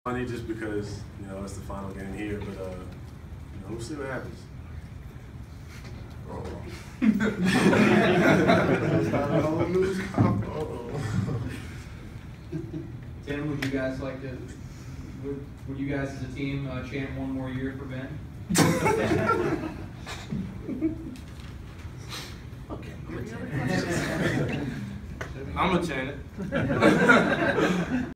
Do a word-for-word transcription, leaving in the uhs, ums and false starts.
Funny just because, you know, it's the final game here, but, uh, you know, we'll see what happens. Tim, would you guys like to, would, would you guys as a team uh, chant one more year for Ben? Okay, I'm gonna chant it. I'm gonna chant it.